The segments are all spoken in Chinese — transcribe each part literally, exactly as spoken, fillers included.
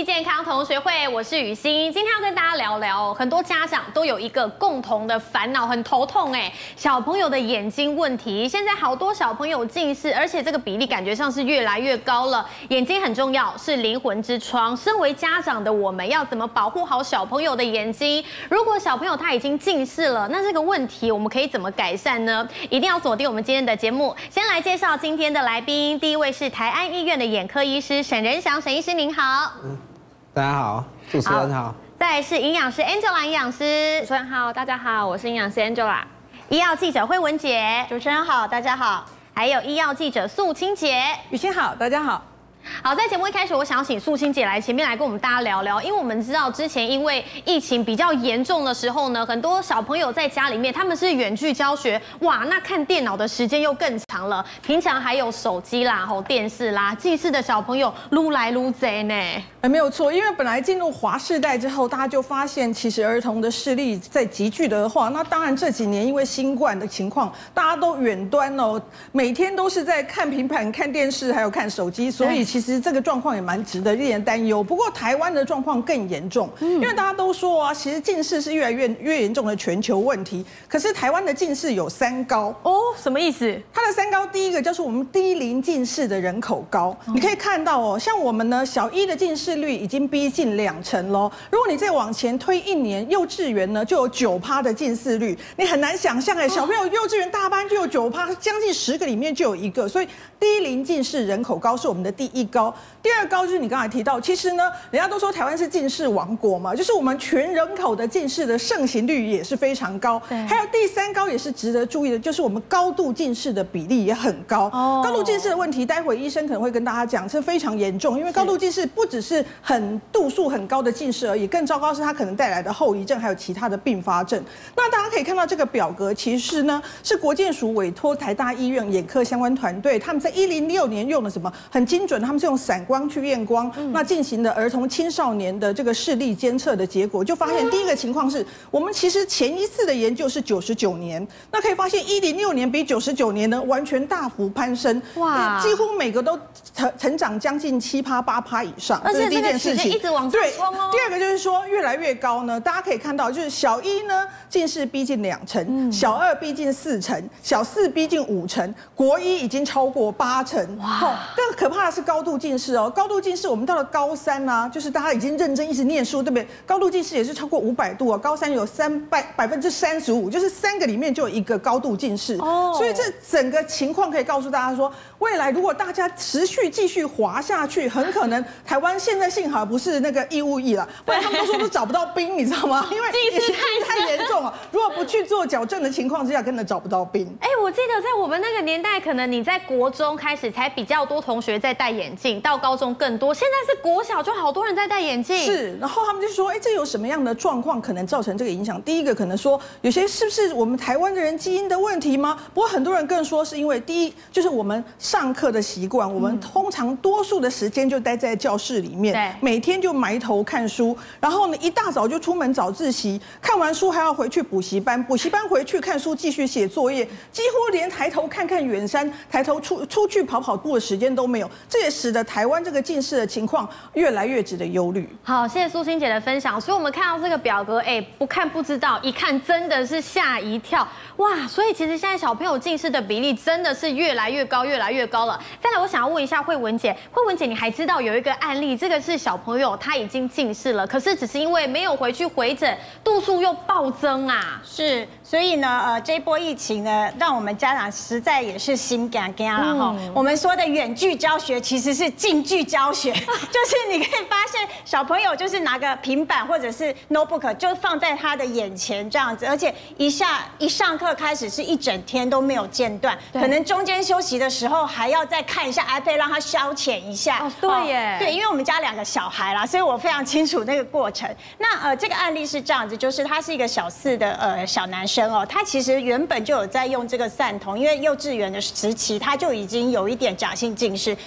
立健康同学会，我是雨欣。今天要跟大家聊聊，很多家长都有一个共同的烦恼，很头痛哎，小朋友的眼睛问题。现在好多小朋友近视，而且这个比例感觉上是越来越高了。眼睛很重要，是灵魂之窗。身为家长的我们，要怎么保护好小朋友的眼睛？如果小朋友他已经近视了，那这个问题我们可以怎么改善呢？一定要锁定我们今天的节目。先来介绍今天的来宾，第一位是台安医院的眼科医师沈仁祥，沈医师您好。 嗯，大家好，主持人好。 再来是营养师 Angela 营养师， 主持人好，大家好，我是营养师 Angela。 医药记者惠文姐， 主持人好，大家好。 还有医药记者素清姐， 雨欣好，大家好。 好，在节目一开始，我想要请素清姐来前面来跟我们大家聊聊，因为我们知道之前因为疫情比较严重的时候呢，很多小朋友在家里面他们是远距教学，哇，那看电脑的时间又更长了，平常还有手机啦、吼电视啦，近视的小朋友撸来撸贼呢。 哎，没有错，因为本来进入华世代之后，大家就发现其实儿童的视力在急剧的话，那当然这几年因为新冠的情况，大家都远端哦，每天都是在看平板、看电视，还有看手机，所以其实这个状况也蛮值得令人担忧。不过台湾的状况更严重，因为大家都说啊，其实近视是越来越越严重的全球问题。可是台湾的近视有三高哦，什么意思？ 它的三高，第一个就是我们低龄近视的人口高，你可以看到哦，像我们呢，小一的近视率已经逼近两成喽。如果你再往前推一年，幼稚园呢就有九趴的近视率，你很难想象哎，小朋友幼稚园大班就有九趴，将近十个里面就有一个，所以低龄近视人口高是我们的第一高。第二高就是你刚才提到，其实呢，人家都说台湾是近视王国嘛，就是我们全人口的近视的盛行率也是非常高。还有第三高也是值得注意的，就是我们高度近视的比例也很高。哦、高度近视的问题，待会医生可能会跟大家讲，是非常严重，因为高度近视不只是很度数很高的近视而已，更糟糕是它可能带来的后遗症，还有其他的并发症。那大家可以看到这个表格，其实呢是国健署委托台大医院眼科相关团队，他们在一零六年用的什么很精准，他们是用散光去验光，嗯、那进行的儿童青少年的这个视力监测的结果，就发现第一个情况是我们其实前一次的研究是九十九年，那可以发现一零六年比九十九年呢完全大幅攀升，哇，几乎每个都成成长将近七趴八趴以上， 而且这是第一件事情， 一直往上冲哦。 第二个就是说越来越高呢，大家可以看到，就是小一呢近视逼近两成，嗯、小二逼近四成，小四逼近五成，国一已经超过八成。哇，更可怕的是高度近视哦，高度近视我们到了高三啊，就是大家已经认真一直念书，对不对？高度近视也是超过五百度啊，高三有三百百分之三十五，就是三个里面就有一个高度近视。哦，所以这整个情况可以告诉大家说，未来如果大家持续继续滑下去，很可能台湾现在幸好不是那个义务役了，不然他们都说都找不到兵，你知道吗？因为近视太太严重了，如果不去做矫正的情况之下，根本找不到兵。 哎，我记得在我们那个年代，可能你在国中开始才比较多同学在戴眼镜，到高中更多，现在是国小就好多人在戴眼镜。 是，然后他们就说，哎，这有什么样的状况可能造成这个影响？第一个可能说，有些是不是我们台湾的人基因的问题吗？不过很多人更说是因为第一就是我们上课的习惯，我们通常多数的时间就待在教室里面， 对， 每天就埋头看书，然后呢一大早就出门早自习，看完书还要回去补习班，补习班回去看书继续写作业，几乎连抬头看看远山、抬头出出去跑跑步的时间都没有，这也使得台湾这个近视的情况越来越值得忧虑。 好，谢谢素清姐的分享。所以我们看到这个表格，哎，不看不知道，一看真的是吓一跳，哇！所以其实现在小朋友近视的比例真的是越来越高，越来越高了。再来，我想要问一下惠文姐，惠文姐，你还知道有一个案例，这个是小朋友他已经近视了，可是只是因为没有回去回诊，度数又暴增啊。 是，所以呢，呃，这一波疫情呢，让我们家长实在也是心肝肝了哈。嗯、我们说的远距教学其实是近距教学，就是你可以发现小朋友就是拿个平板或者是 notebook 就放在他的眼前这样子，而且一下一上课开始是一整天都没有间断，可能中间休息的时候还要再看一下 iPad 让他消遣一下。 哦，对耶， 对，因为我们家两个小孩啦，所以我非常清楚那个过程。那呃，这个案例是这样子，就是他是一个小四的呃小男生哦，他其实原本就有在用这个散瞳，因为幼稚园的时期他就已经有一点假性近视，嗯、所以常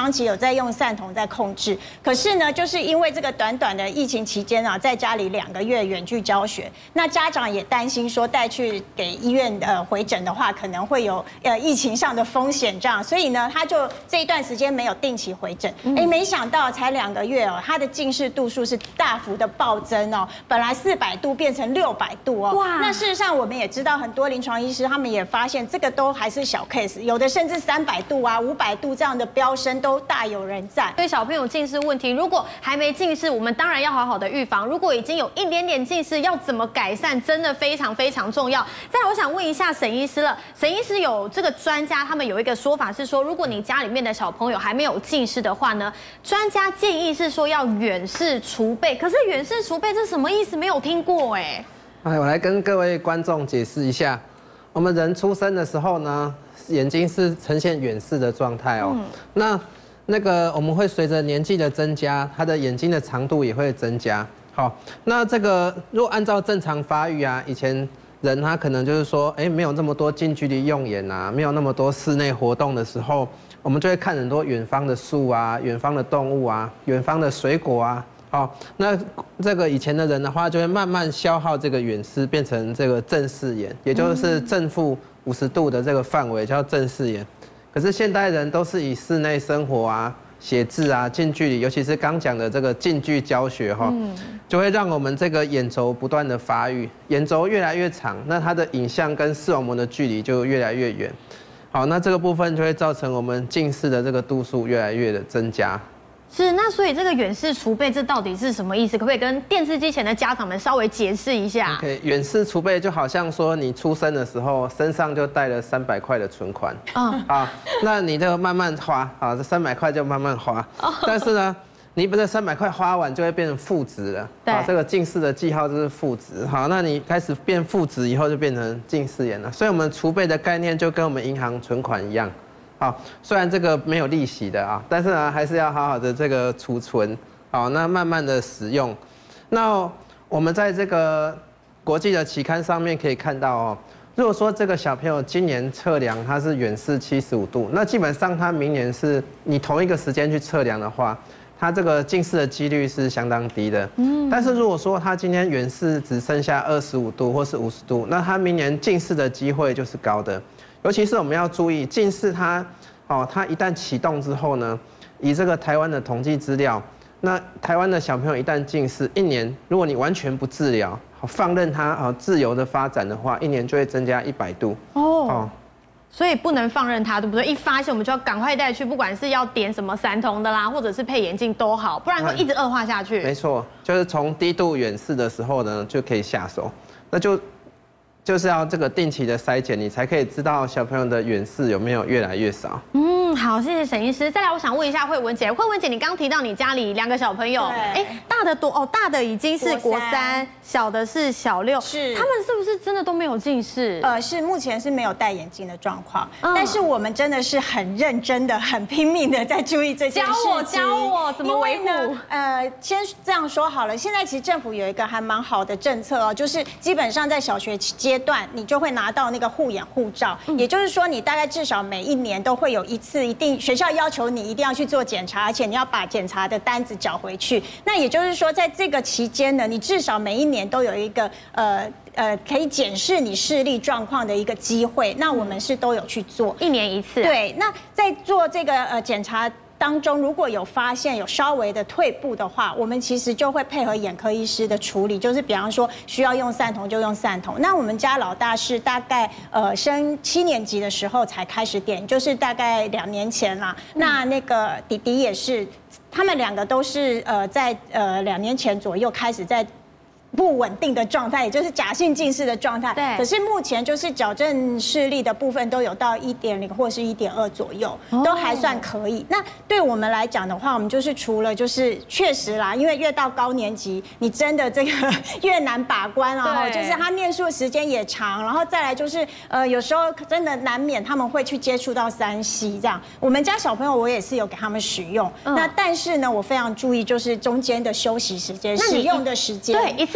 长期有在用散瞳在控制，可是呢，就是因为这个短短的疫情期间啊，在家里两个月远距教学，那家长也担心说带去给医院呃回诊的话，可能会有呃疫情上的风险这样，所以呢，他就这一段时间没有定期回诊。哎，没想到才两个月哦，他的近视度数是大幅的暴增哦，本来四百度变成六百度哦。哇！那事实上我们也知道，很多临床医师他们也发现，这个都还是小 case， 有的甚至三百度啊、五百度这样的飙升都大有人在。 对小朋友近视问题，如果还没近视，我们当然要好好的预防；如果已经有一点点近视，要怎么改善，真的非常非常重要。再来，我想问一下沈医师了，沈医师有这个专家，他们有一个说法是说，如果你家里面的小朋友还没有近视的话呢，专家建议是说要远视储备。可是远视储备这什么意思？没有听过哎。 哎，我来跟各位观众解释一下，我们人出生的时候呢，眼睛是呈现远视的状态哦。嗯、那那个我们会随着年纪的增加，他的眼睛的长度也会增加。好，那这个如果按照正常发育啊，以前人他可能就是说，哎，没有那么多近距离用眼啊，没有那么多室内活动的时候，我们就会看很多远方的树啊、远方的动物啊、远方的水果啊。好，那这个以前的人的话，就会慢慢消耗这个远视，变成这个正视眼，也就是正负五十度的这个范围叫正视眼。可是现代人都是以室内生活啊、写字啊、近距离，尤其是刚讲的这个近距教学哈，就会让我们这个眼轴不断的发育，眼轴越来越长，那它的影像跟视网膜的距离就越来越远。好，那这个部分就会造成我们近视的这个度数越来越的增加。 是，那所以这个远视储备这到底是什么意思？可不可以跟电视机前的家长们稍微解释一下 ？OK， 远视储备就好像说你出生的时候身上就带了三百块的存款，嗯，啊，那你就慢慢花，啊，这三百块就慢慢花，哦、但是呢，你把这三百块花完就会变成负值了，对，啊，这个近视的记号就是负值，好，那你开始变负值以后就变成近视眼了，所以我们储备的概念就跟我们银行存款一样。好，虽然这个没有利息的啊，但是呢，还是要好好的这个储存，好，那慢慢的使用。那我们在这个国际的期刊上面可以看到哦，如果说这个小朋友今年测量他是远视七十五度，那基本上他明年是你同一个时间去测量的话，他这个近视的几率是相当低的。嗯，但是如果说他今天远视只剩下二十五度或是五十度，那他明年近视的机会就是高的。尤其是我们要注意近视它，哦，它一旦启动之后呢，以这个台湾的统计资料，那台湾的小朋友一旦近视，一年如果你完全不治疗，放任它啊自由的发展的话，一年就会增加一百度。哦，哦所以不能放任它，对不对？一发现我们就要赶快带去，不管是要点什么散瞳的啦，或者是配眼镜都好，不然会一直恶化下去。 没错，就是从低度远视的时候呢，就可以下手，那就。就是要这个定期的筛检，你才可以知道小朋友的远视有没有越来越少。 嗯，好，谢谢沈医师。再来，我想问一下慧文姐，慧文姐，你刚刚提到你家里两个小朋友，哎，大的多哦，大的已经是国三，小的是小六， 是， 他们是不是真的都没有近视？ 呃，是目前是没有戴眼镜的状况，嗯、但是我们真的是很认真的、很拼命的在注意这件事情。 教我，教我怎么维护。 呃，先这样说好了，现在其实政府有一个还蛮好的政策哦，就是基本上在小学阶段，你就会拿到那个护眼护照，嗯、也就是说，你大概至少每一年都会有一次，一定学校要求你一定要去做检查，而且你要把检查的单子缴回去。那也就是说，在这个期间呢，你至少每一年都有一个呃呃可以检视你视力状况的一个机会。那我们是都有去做， 一年一次、啊。 对，那在做这个呃检查当中，如果有发现有稍微的退步的话，我们其实就会配合眼科医师的处理，就是比方说需要用散瞳就用散瞳。那我们家老大是大概呃升七年级的时候才开始点，就是大概两年前啦。嗯、那那个弟弟也是，他们两个都是呃在呃两年前左右开始在不稳定的状态，也就是假性近视的状态。 对。 可是目前就是矫正视力的部分都有到一点零或是一点二左右，都还算可以。那对我们来讲的话，我们就是除了就是确实啦，因为越到高年级，你真的这个越难把关啊，就是他念书的时间也长，然后再来就是呃有时候真的难免他们会去接触到三 C 这样。我们家小朋友我也是有给他们使用，嗯、那但是呢，我非常注意就是中间的休息时间、使用的时间。 对，一次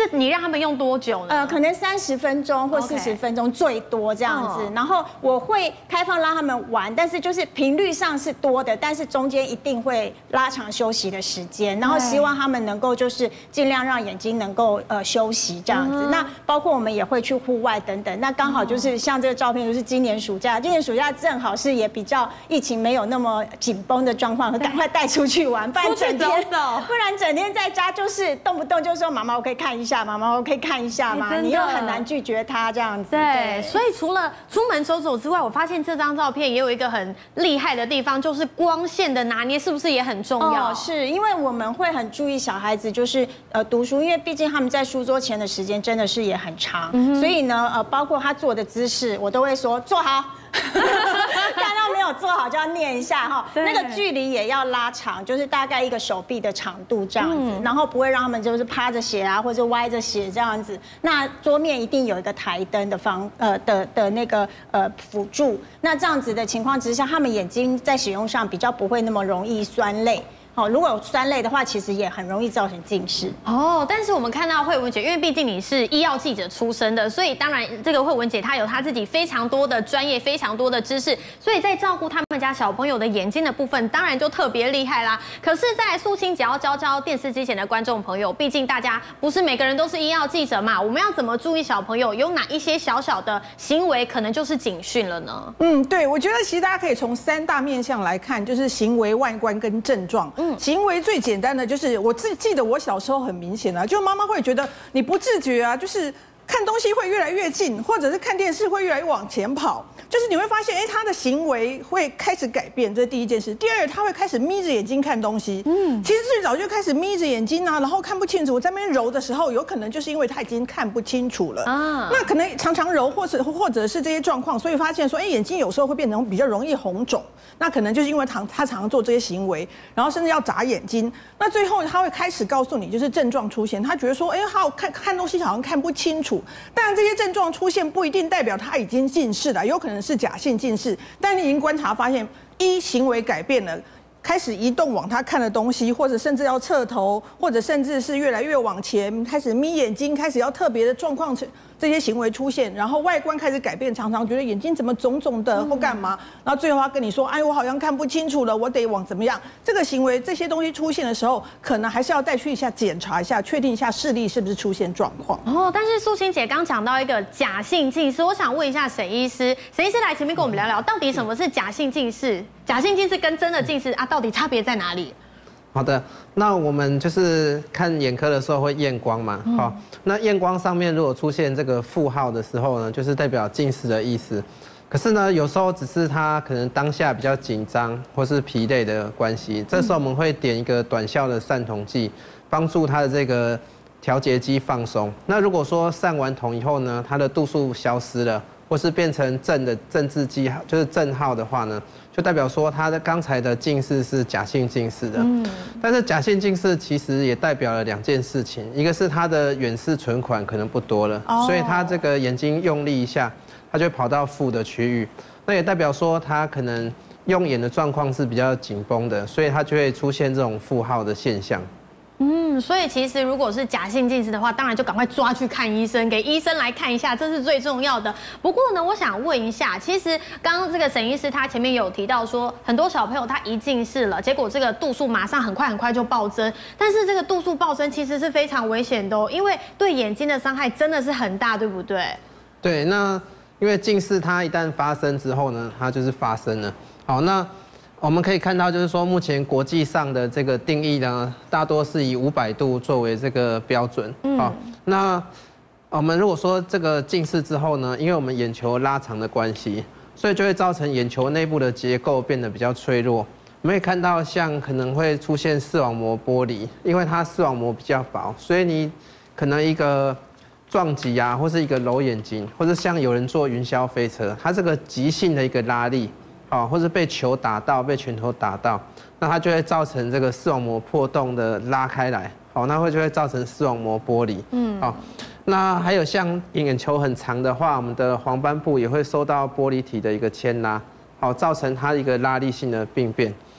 你让他们用多久呢？ 呃，可能三十分钟或四十分钟最多这样子。然后我会开放让他们玩，但是就是频率上是多的，但是中间一定会拉长休息的时间。然后希望他们能够就是尽量让眼睛能够呃休息这样子。那包括我们也会去户外等等。那刚好就是像这个照片，就是今年暑假，今年暑假正好是也比较疫情没有那么紧绷的状况，赶快带出去玩，不然整天不然整天在家就是动不动就说妈妈我可以看一下，妈妈我可以看一下嘛，你又很难拒绝他这样子。 对，所以除了出门走走之外，我发现这张照片也有一个很厉害的地方，就是光线的拿捏是不是也很重要？ 哦，是因为我们会很注意小孩子就是呃读书，因为毕竟他们在书桌前的时间真的是也很长，嗯、所以呢呃包括他坐的姿势，我都会说坐好。看到没有做好就要念一下哈，那个距离也要拉长，就是大概一个手臂的长度这样子，嗯、然后不会让他们就是趴着写啊，或者歪着写这样子。那桌面一定有一个台灯的方呃的的那个呃辅助，那这样子的情况之下，他们眼睛在使用上比较不会那么容易酸累。哦，如果有酸类的话，其实也很容易造成近视。 哦，但是我们看到慧文姐，因为毕竟你是医药记者出身的，所以当然这个慧文姐她有她自己非常多的专业、非常多的知识，所以在照顾他们家小朋友的眼睛的部分，当然就特别厉害啦。可是，在素清姐要教教电视机前的观众朋友，毕竟大家不是每个人都是医药记者嘛，我们要怎么注意小朋友有哪一些小小的行为，可能就是警讯了呢？ 嗯，对，我觉得其实大家可以从三大面向来看，就是行为、外观跟症状。嗯。行为最简单的就是我自记得我小时候很明显啊，就妈妈会觉得你不自觉啊，就是看东西会越来越近，或者是看电视会越来越往前跑，就是你会发现，哎，他的行为会开始改变，这是第一件事。第二，他会开始眯着眼睛看东西。嗯，其实最早就开始眯着眼睛啊，然后看不清楚。我在那边揉的时候，有可能就是因为他已经看不清楚了啊。那可能常常揉，或者或者是这些状况，所以发现说，哎，眼睛有时候会变成比较容易红肿。那可能就是因为常他常常做这些行为，然后甚至要眨眼睛。那最后他会开始告诉你，就是症状出现，他觉得说，哎，好看看东西好像看不清楚。当然，这些症状出现不一定代表他已经近视了，有可能是假性近视。但你已经观察发现，一行为改变了，开始移动往他看的东西，或者甚至要侧头，或者甚至是越来越往前，开始眯眼睛，开始要特别的状况，这些行为出现，然后外观开始改变，常常觉得眼睛怎么肿肿的或干嘛，然后最后他跟你说，哎，我好像看不清楚了，我得往怎么样？这个行为这些东西出现的时候，可能还是要带去一下检查一下，确定一下视力是不是出现状况。 哦，但是素清姐刚讲到一个假性近视，我想问一下沈医师，沈医师来前面跟我们聊聊，到底什么是假性近视？假性近视跟真的近视啊，到底差别在哪里？ 好的，那我们就是看眼科的时候会验光嘛，好、嗯，那验光上面如果出现这个负号的时候呢，就是代表近视的意思。可是呢，有时候只是他可能当下比较紧张或是疲累的关系，这时候我们会点一个短效的散瞳剂，帮助他的这个调节肌放松。那如果说散完瞳以后呢，它的度数消失了，或是变成正的正字记号，就是正号的话呢，就代表说他的刚才的近视是假性近视的。嗯，但是假性近视其实也代表了两件事情，一个是他的远视存款可能不多了，哦、所以他这个眼睛用力一下，他就会跑到负的区域，那也代表说他可能用眼的状况是比较紧绷的，所以他就会出现这种负号的现象。 嗯，所以其实如果是假性近视的话，当然就赶快抓去看医生，给医生来看一下，这是最重要的。不过呢，我想问一下，其实刚刚这个沈医师他前面有提到说，很多小朋友他一近视了，结果这个度数马上很快很快就暴增，但是这个度数暴增其实是非常危险的哦，因为对眼睛的伤害真的是很大，对不对？ 对，那因为近视它一旦发生之后呢，它就是发生了。好，那我们可以看到，就是说目前国际上的这个定义呢，大多是以五百度作为这个标准。好，那我们如果说这个近视之后呢，因为我们眼球拉长的关系，所以就会造成眼球内部的结构变得比较脆弱。我们可以看到，像可能会出现视网膜剥离，因为它视网膜比较薄，所以你可能一个撞击啊，或是一个揉眼睛，或者像有人坐云霄飞车，它这个急性的一个拉力。好，或是被球打到，被拳头打到，那它就会造成这个视网膜破洞的拉开来，好，那会就会造成视网膜剥离。嗯，好，那还有像眼球很长的话，我们的黄斑部也会受到玻璃体的一个牵拉，好，造成它一个拉力性的病变。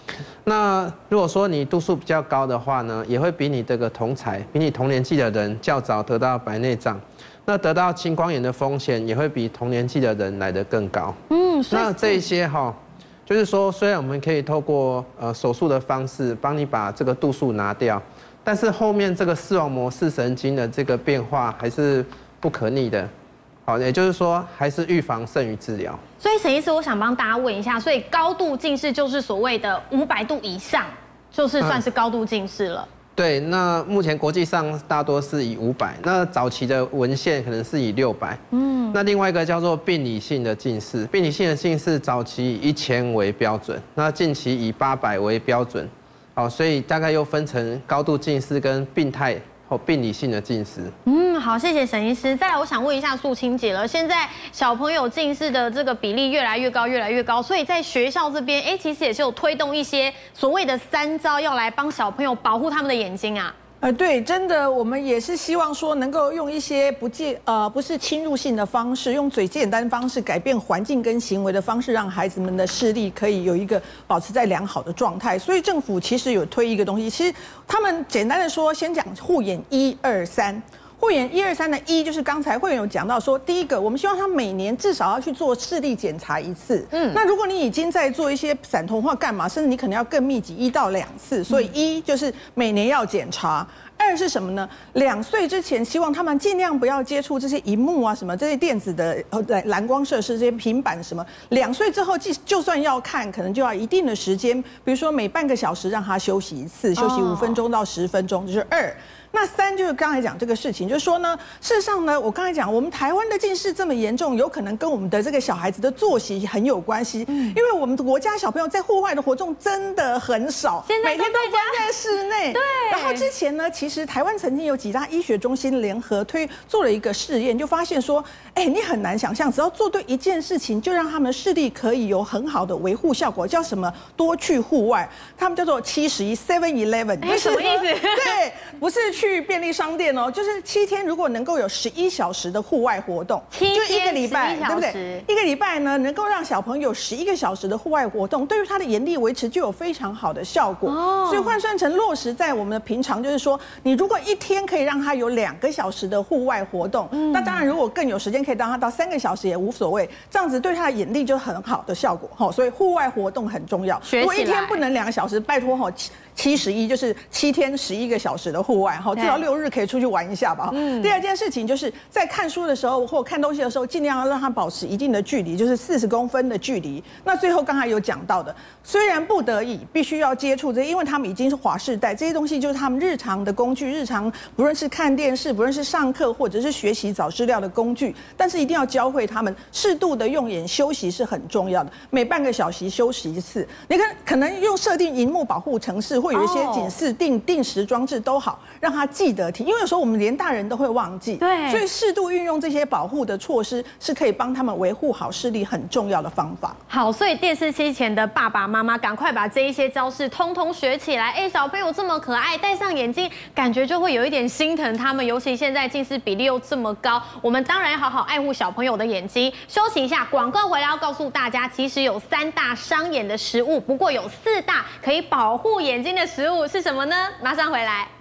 那如果说你度数比较高的话呢，也会比你这个同才、比你同年纪的人较早得到白内障，那得到青光眼的风险也会比同年纪的人来得更高。嗯，那这一些哈，就是说，虽然我们可以透过呃手术的方式帮你把这个度数拿掉，但是后面这个视网膜视神经的这个变化还是不可逆的。好，也就是说，还是预防胜于治疗。 所以沈医师，我想帮大家问一下，所以高度近视就是所谓的五百度以上，就是算是高度近视了。嗯、 对，那目前国际上大多是以五百，那早期的文献可能是以六百。嗯，那另外一个叫做病理性的近视，病理性的近视早期以一千为标准，那近期以八百为标准。好，所以大概又分成高度近视跟病态。或病理性的近视。 嗯，好，谢谢沈医师。再来，我想问一下素清姐了，现在小朋友近视的这个比例越来越高，越来越高，所以在学校这边，哎，其实也是有推动一些所谓的三招，要来帮小朋友保护他们的眼睛啊。 呃，对，真的，我们也是希望说能够用一些不介呃不是侵入性的方式，用最简单的方式改变环境跟行为的方式，让孩子们的视力可以有一个保持在良好的状态。所以政府其实有推一个东西，其实他们简单的说，先讲护眼一二三。护眼一二三的一就是刚才会员有讲到说，第一个，我们希望他每年至少要去做视力检查一次。嗯，那如果你已经在做一些散瞳或干嘛，甚至你可能要更密集，一到两次。所以一就是每年要检查。二是什么呢？两岁之前，希望他们尽量不要接触这些萤幕啊，什么这些电子的呃蓝光设施，这些平板什么。两岁之后，即就算要看，可能就要一定的时间，比如说每半个小时让他休息一次，休息五分钟到十分钟，就是二。那三就是刚才讲这个事情，就是说呢，事实上呢，我刚才讲，我们台湾的近视这么严重，有可能跟我们的这个小孩子的作息很有关系，因为我们国家小朋友在户外的活动真的很少，每天都关在室内。对。然后之前呢，其实台湾曾经有几大医学中心联合推做了一个试验，就发现说，哎，你很难想象，只要做对一件事情，就让他们的视力可以有很好的维护效果，叫什么？多去户外，他们叫做七十一 （Seven Eleven）。 哎，什么意思？ 对，不是去便利商店哦，就是七天如果能够有十一小时的户外活动， 七就一个礼拜，对不对？一个礼拜呢，能够让小朋友十一个小时的户外活动，对于他的眼力维持就有非常好的效果。哦，所以换算成落实在我们的平常，就是说，你如果一天可以让他有两个小时的户外活动，嗯、那当然如果更有时间可以让他到三个小时也无所谓，这样子对他的眼力就很好的效果。哈，所以户外活动很重要。如果一天不能两个小时，拜托哈。七十一就是七天十一个小时的户外，哈，至少六日可以出去玩一下吧。嗯。第二件事情就是在看书的时候或看东西的时候，尽量要让它保持一定的距离，就是四十公分的距离。那最后刚才有讲到的，虽然不得已必须要接触这些，因为他们已经是滑世代，这些东西就是他们日常的工具，日常不论是看电视，不论是上课或者是学习找资料的工具，但是一定要教会他们适度的用眼休息是很重要的，每半个小时休息一次。你看，可能用设定萤幕保护程式。会有一些警示定定时装置都好，让他记得听，因为有时候我们连大人都会忘记， 对， 所以适度运用这些保护的措施，是可以帮他们维护好视力很重要的方法。 好，所以电视机前的爸爸妈妈，赶快把这一些招式通通学起来。哎，小朋友这么可爱，戴上眼镜，感觉就会有一点心疼他们，尤其现在近视比例又这么高，我们当然要好好爱护小朋友的眼睛。休息一下，广告回来要告诉大家，其实有三大伤眼的食物，不过有四大可以保护眼睛的食物是什么呢？马上回来。